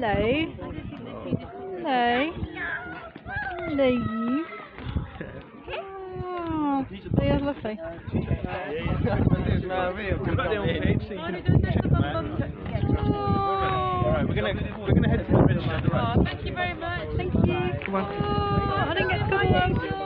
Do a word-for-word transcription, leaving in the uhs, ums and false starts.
Hello. Hello. Hello, you. Oh, oh, you're lovely. Alright, we're gonna we're gonna head to the ridge. Oh, thank you very much. Thank you. Come on. Oh, I didn't get to come along.